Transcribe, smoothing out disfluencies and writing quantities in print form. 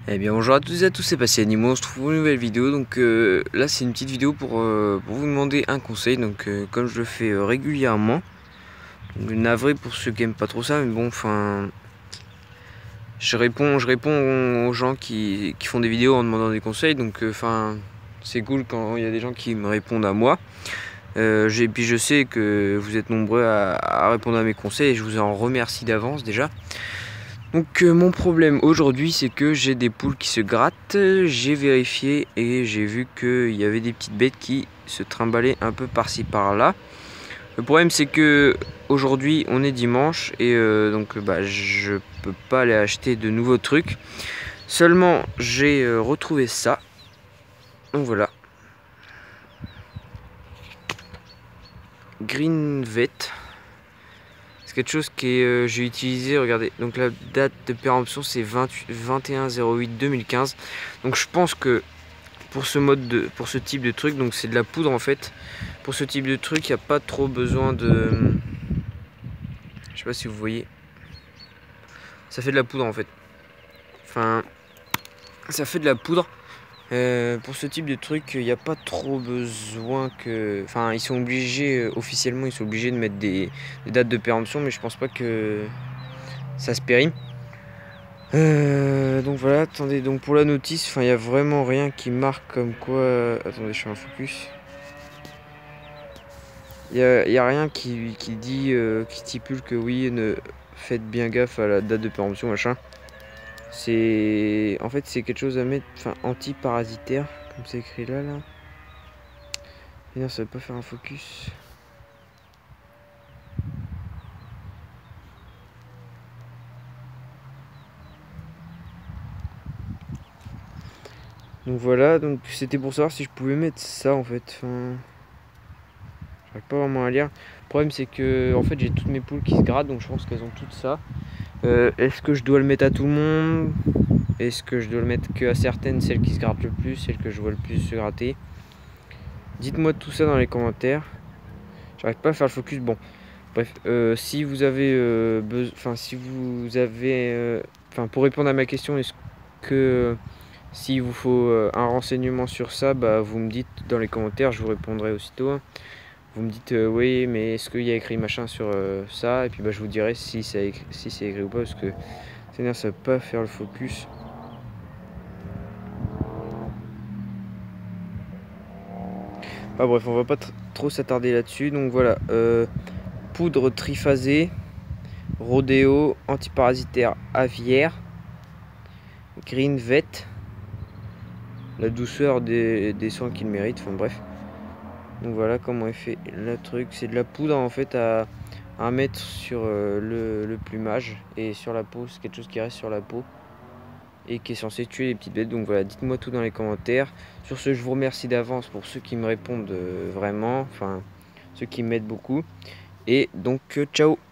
Eh bien bonjour à toutes et à tous, c'est Passé Animaux, on se trouve pour une nouvelle vidéo. Donc là c'est une petite vidéo pour vous demander un conseil. Donc comme je le fais régulièrement, donc, navré pour ceux qui aiment pas trop ça, mais bon, enfin, je réponds aux gens qui font des vidéos en demandant des conseils. Donc enfin, c'est cool quand il y a des gens qui me répondent à moi. Puis je sais que vous êtes nombreux à répondre à mes conseils et je vous en remercie d'avance déjà. Donc mon problème aujourd'hui, c'est que j'ai des poules qui se grattent. J'ai vérifié et j'ai vu qu'il y avait des petites bêtes qui se trimballaient un peu par-ci par-là. Le problème, c'est que aujourd'hui on est dimanche et donc je peux pas aller acheter de nouveaux trucs. Seulement j'ai retrouvé ça. Donc voilà, Green Vet. C'est quelque chose que j'ai utilisé, regardez, donc la date de péremption c'est 21/08/2015. Donc je pense que pour ce type de truc, donc c'est de la poudre en fait. Pour ce type de truc, il n'y a pas trop besoin de... Je sais pas si vous voyez. Ça fait de la poudre en fait. Enfin, ça fait de la poudre. Pour ce type de truc, il n'y a pas trop besoin que... Enfin, ils sont obligés, officiellement, ils sont obligés de mettre des dates de péremption, mais je pense pas que ça se périme. Donc voilà, attendez, donc pour la notice, enfin, il n'y a vraiment rien qui marque comme quoi... Attendez, je fais un focus. Il y a rien qui dit, qui stipule que oui, ne faites bien gaffe à la date de péremption, machin. En fait, c'est quelque chose à mettre, enfin, anti-parasitaire, comme c'est écrit là. Et non, ça va pas faire un focus. Donc voilà, donc c'était pour savoir si je pouvais mettre ça en fait. Enfin, j'arrive pas vraiment à lire. Le problème c'est que en fait j'ai toutes mes poules qui se grattent, donc je pense qu'elles ont toutes ça. Est-ce que je dois le mettre à tout le monde? Est-ce que je dois le mettre que à certaines, celles qui se grattent le plus, celles que je vois le plus se gratter? Dites-moi tout ça dans les commentaires. J'arrive pas à faire le focus. Bon, bref, si vous avez pour répondre à ma question, est-ce que s'il vous faut un renseignement sur ça, bah vous me dites dans les commentaires, je vous répondrai aussitôt. Vous me dites oui, mais est-ce qu'il y a écrit machin sur ça? Et puis bah je vous dirai si c'est écrit ou pas, parce que ça va pas faire le focus. Ah bref, on va pas trop s'attarder là-dessus. Donc voilà, poudre triphasée, rodéo, antiparasitaire aviaire, Green Vet, la douceur des soins qu'il mérite, enfin bref. Donc voilà comment est fait le truc. C'est de la poudre en fait à mettre sur le plumage et sur la peau. C'est quelque chose qui reste sur la peau et qui est censé tuer les petites bêtes. Donc voilà, dites-moi tout dans les commentaires. Sur ce, je vous remercie d'avance pour ceux qui me répondent vraiment, enfin ceux qui m'aident beaucoup. Et donc ciao.